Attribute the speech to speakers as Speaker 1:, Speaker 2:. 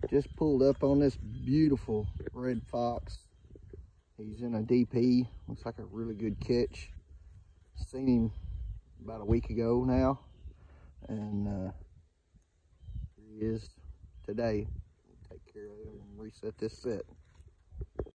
Speaker 1: Just pulled up on this beautiful red fox. He's in a DP. Looks like a really good catch. Seen him about a week ago now, and here he is today. Take care of him and reset this set.